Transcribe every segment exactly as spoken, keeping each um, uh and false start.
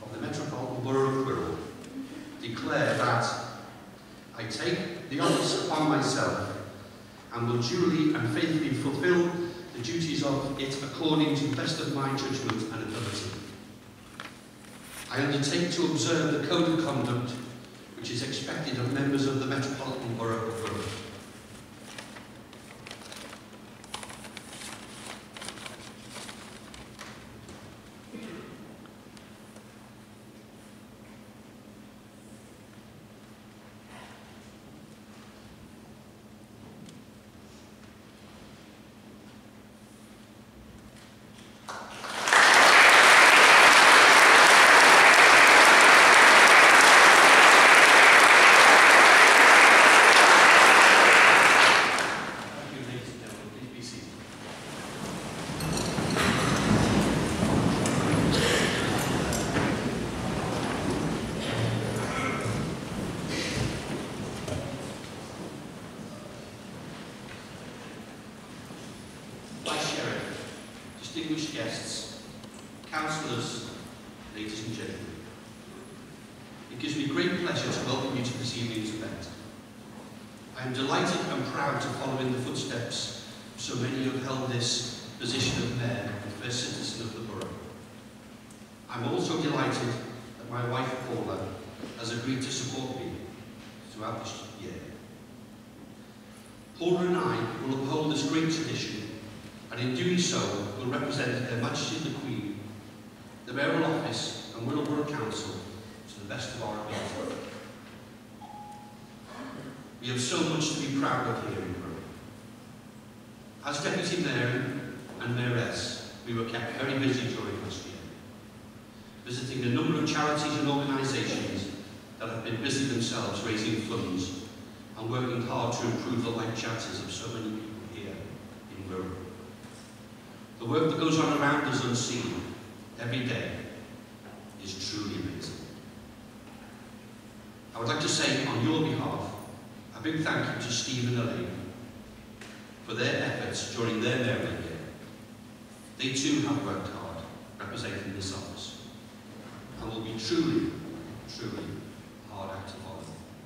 of the Metropolitan Borough of Wirral, declare that I take the office upon myself and will duly and faithfully fulfil the duties of it according to the best of my judgment and ability. I undertake to observe the code of conduct which is expected of members of the Metropolitan Borough of Wirral. Distinguished guests, councillors, ladies and gentlemen, it gives me great pleasure to welcome you to this evening's event. I am delighted and proud to follow in the footsteps of so many who have held this position of Mayor and first citizen of the borough. I'm also delighted that my wife Paula has agreed to support me throughout this year. Paula and I will uphold this great tradition, and in doing so will represent Her Majesty the Queen, the mayoral office and Wirral Borough Council to the best of our ability. We have so much to be proud of here in Wirral. As Deputy Mayor and Mayoress, we were kept very busy during last year, visiting a number of charities and organisations that have been busy themselves raising funds and working hard to improve the life chances of so many people here in Wirral. The work that goes on around us unseen every day is truly amazing. I would like to say on your behalf a big thank you to Steve and Elaine for their efforts during their mayoral year. They too have worked hard representing this office and will be truly, truly a hard act to follow.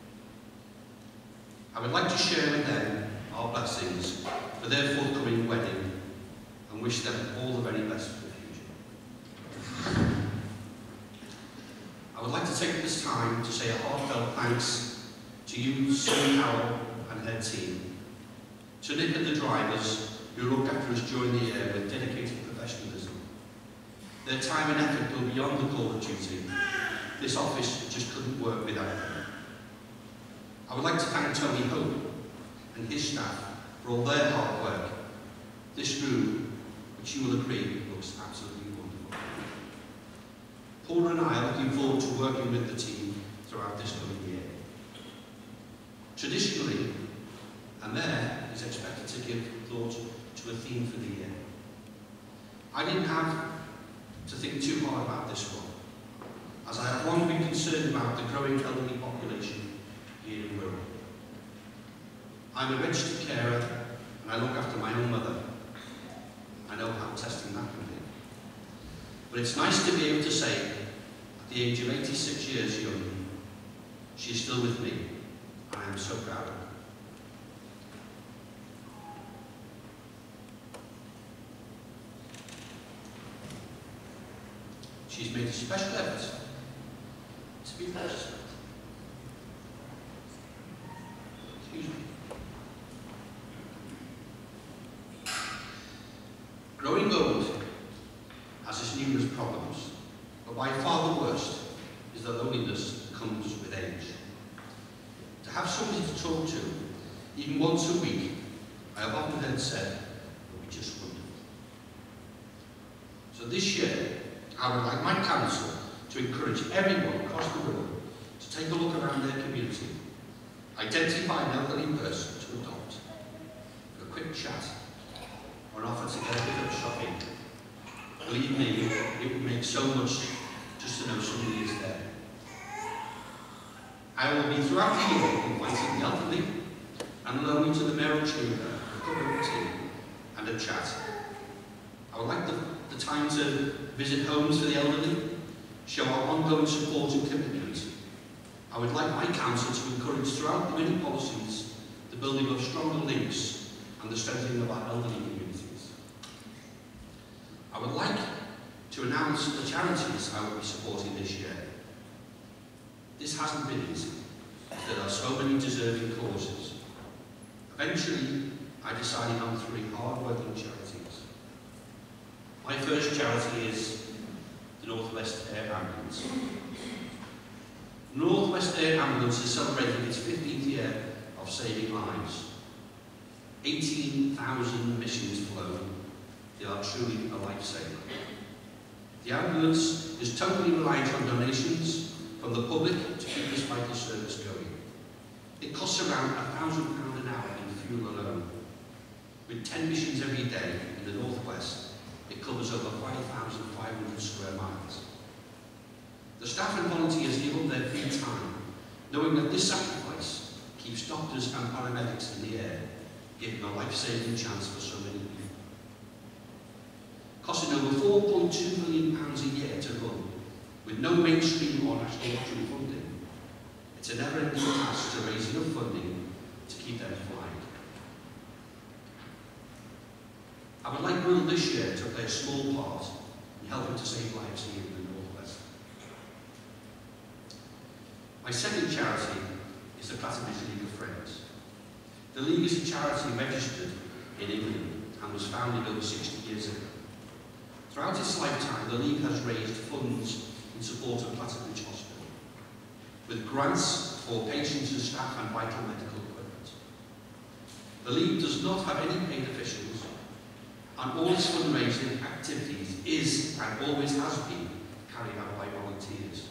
I would like to share with them our blessings for their forthcoming wedding and wish them all the very best for the future. I would like to take this time to say a heartfelt thanks to you, Sue Howell and her team, to Nick and the drivers who looked after us during the year with dedicated professionalism. Their time and effort go beyond the call of duty. This office just couldn't work without them. I would like to thank Tony Hope and his staff for all their hard work. This room, which you will agree, looks absolutely wonderful. Paula and I are looking forward to working with the team throughout this coming year. Traditionally, a mayor is expected to give thought to a theme for the year. I didn't have to think too hard about this one, as I have long been concerned about the growing elderly population here in Wirral. I'm a registered carer and I look after my own mother. I know how testing that can be. But it's nice to be able to say, at the age of eighty-six years young, she's still with me, and I am so proud of her. She's made a special effort to be present. Excuse me. Growing old has its numerous problems, but by far the worst is the loneliness that comes with age. To have somebody to talk to, even once a week, I have often heard said, would be just wonderful. So this year, I would like my council to encourage everyone across the world to take a look around their community, identify an elderly person to adopt, for a quick chat, or an offer to get a bit of shopping. Believe me, it would make so much just to know somebody is there. I will be throughout the year inviting the elderly and alone to the mayoral chamber for a cup of tea and a chat. I would like the, the time to visit homes for the elderly, show our ongoing support and commitment, I would like my council to encourage throughout the many policies the building of stronger links and the strengthening of our elderly communities. I would like to announce the charities I will be supporting this year. This hasn't been easy, as there are so many deserving causes. Eventually, I decided on three hard-working charities. My first charity is the North West Air Ambulance. North West Air Ambulance is celebrating its fifteenth year of saving lives. eighteen thousand missions flown. They are truly a lifesaver. The ambulance is totally reliant on donations from the public to keep this vital service going. It costs around one thousand pounds an hour in fuel alone. With ten missions every day in the northwest, it covers over five thousand five hundred square miles. The staff and volunteers give up their free time, knowing that this sacrifice keeps doctors and paramedics in the air, giving a life-saving chance for so many people. Costing over four point two million pounds a year to run, with no mainstream or national lottery funding, it's a never-ending task to raise enough funding to keep them flying. I would like Wirral this year to play a small part in helping to save lives here in the northwest. My second charity is the Clatterbridge League of Friends. The League is a charity registered in England and was founded over sixty years ago. Throughout its lifetime, the League has raised funds in support of Clatterbridge Hospital, with grants for patients and staff and vital medical equipment. The League does not have any paid officials, and all its fundraising activities is and always has been carried out by volunteers.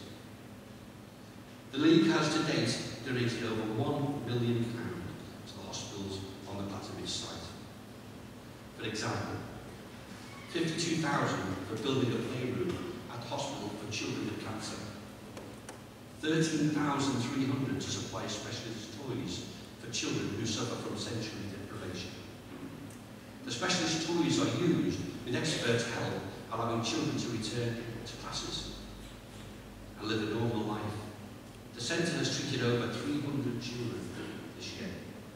The League has to date donated over one million pounds to the hospitals on the Clatterbridge site. For example, fifty-two thousand pounds for building a playroom at the hospital for children with cancer, thirteen thousand three hundred pounds to supply specialist toys for children who suffer from sensory deprivation. The specialist toys are used with expert help, allowing children to return to classes and live a normal life. The centre has treated over three hundred children this year.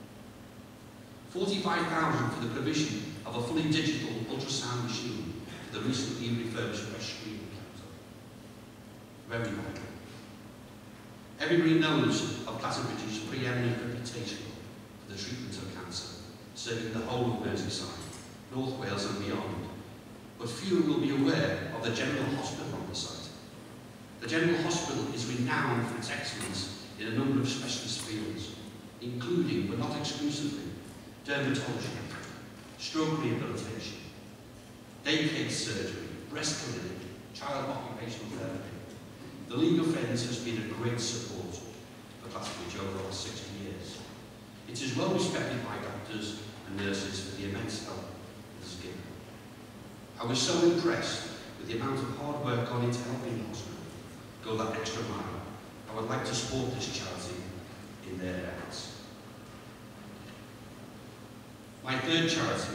forty-five thousand pounds for the provision of a fully digital ultrasound machine for the recently refurbished breast screening counter. Very vital. Everybody knows of Clatterbridge's preeminent reputation for the treatment of cancer, serving the whole of Merseyside, North Wales and beyond. But few will be aware of the General Hospital on the site. The General Hospital is renowned for its excellence in a number of specialist fields, including, but not exclusively, dermatology, stroke rehabilitation, day case surgery, breast clinic, child occupational therapy. The League of Friends has been a great support for Clatterbridge over the last sixty years. It is well respected by doctors and nurses for the immense help it has given. I was so impressed with the amount of hard work gone into helping the hospital go that extra mile. I would like to support this charity in their efforts. My third charity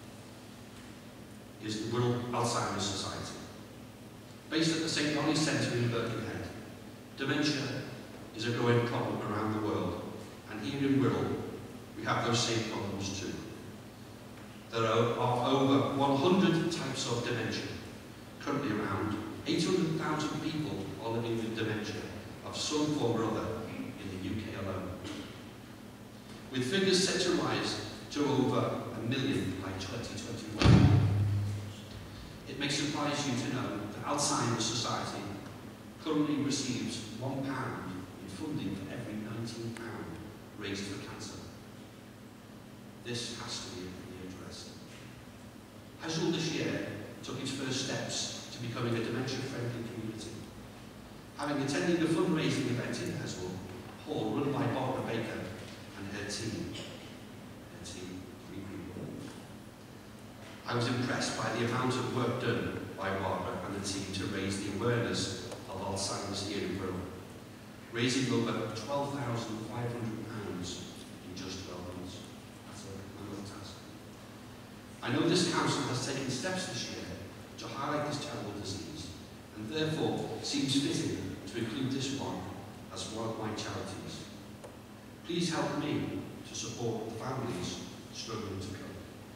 is the Wirral Alzheimer's Society. Based at the Saint Ronnie's Centre in Birkenhead, dementia is a growing problem around the world, and here in Wirral, we have those same problems too. There are over one hundred types of dementia. Currently around eight hundred thousand people are living with dementia of some form or other in the U K alone, with figures set to rise to over a million by twenty twenty-one. It may surprise you to know that Alzheimer's Society currently receives one pound in funding for every nineteen pounds raised for cancer. This has to be addressed. Heswall this year took its first steps to becoming a dementia-friendly community. Having attended a fundraising event in Heswall Hall run by Barbara Baker and her team, her team, three people, I was impressed by the amount of work done by Barbara and the team to raise the awareness of Alzheimer's here in Wirral, raising over twelve thousand five hundred pounds in just twelve months. That's another task. I know this council has taken steps this year to highlight this terrible disease and and therefore seems fitting to include this one as one of my charities. Please help me to support the families struggling to cope.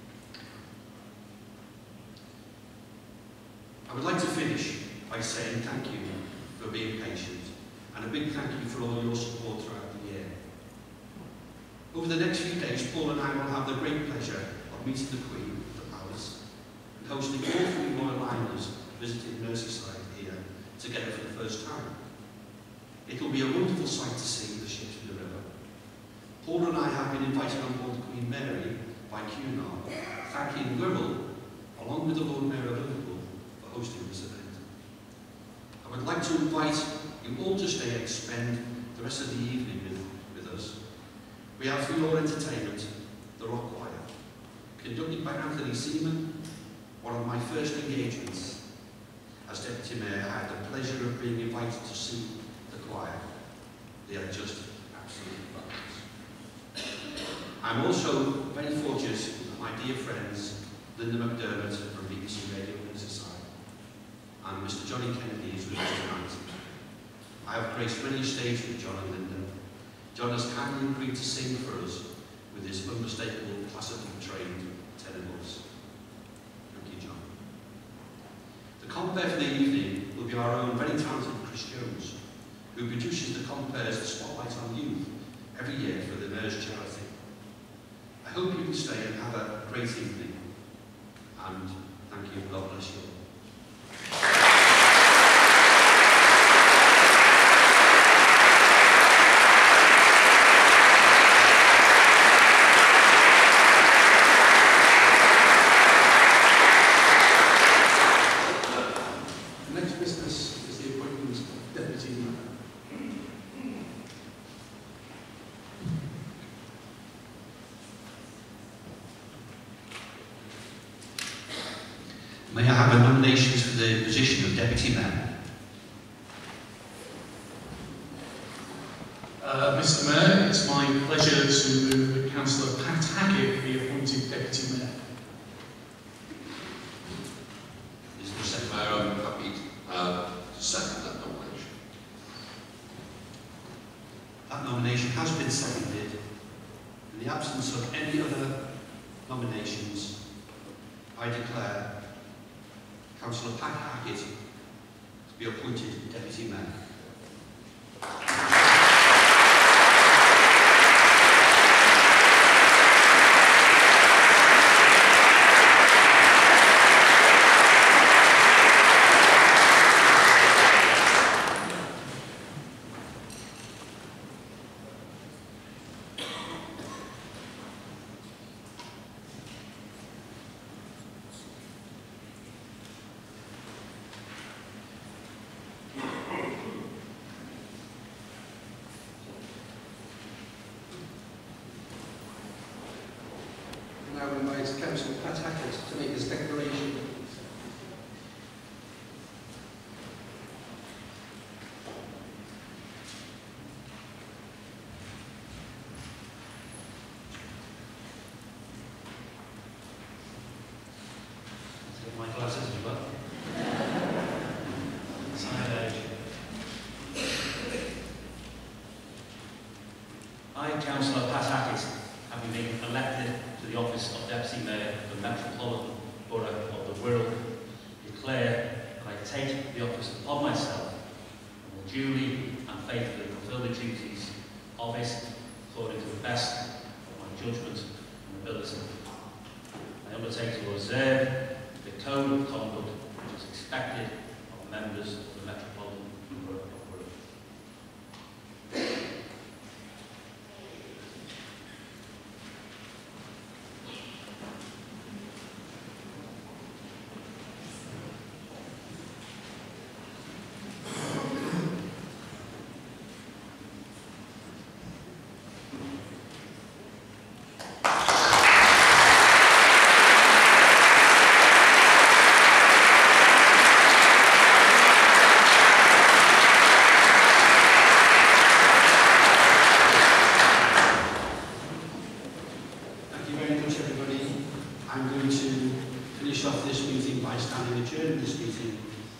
I would like to finish by saying thank you for being patient, and a big thank you for all your support throughout the year. Over the next few days, Paul and I will have the great pleasure of meeting the Queen of the Palace and hosting all three Royal Liners visiting Merseyside here together for the first time. It will be a wonderful sight to see the ships in the river. Paul and I have been invited on board the Queen Mary by Cunard, thanking Wirral, along with the Lord Mayor of Liverpool, for hosting this event. I would like to invite you all to stay and spend the rest of the evening with, with us. We have for your entertainment the Rock Choir, conducted by Anthony Seaman, one of my first engagements as Deputy Mayor. I had the pleasure of being invited to sing the choir. They are just absolutely fabulous. I'm also very fortunate that my dear friends Linda McDermott from B B C Radio Merseyside and Mister Johnny Kennedy is with us tonight. I have graced many stages with John and Linda. John has kindly agreed to sing for us with his unmistakable classically trained tenor voice. Thank you, John. The compere for the evening will be our own very talented Chris Jones, who produces the compares The Spotlight on Youth every year for the Mayor's charity. I hope you can stay and have a great evening, and thank you. God bless you all. May I have a nominations for the position of Deputy Mayor? Uh, Mister Mayor, it's my pleasure to move that Councillor Pat Hackett be appointed Deputy Mayor. Is there a second? Mayor, I'm happy uh, to second that nomination. That nomination has been seconded. In the absence of any other nominations, I declare Councillor Pat Hackett to be appointed Deputy Mayor. Now invites Councillor Pat Hackett to make his declaration. Take my glasses as well. Side age. I, Councillor Pat Hackett, having been elected to the office of Deputy Mayor of the Metropolitan Borough of the Wirral, declare that I take the office upon myself and will duly and faithfully fulfil the duties of it according to the best of my judgment and ability. I undertake to observe the code of conduct which is expected of members of the Metropolitan Borough of Wirral.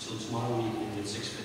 till tomorrow evening at six fifty.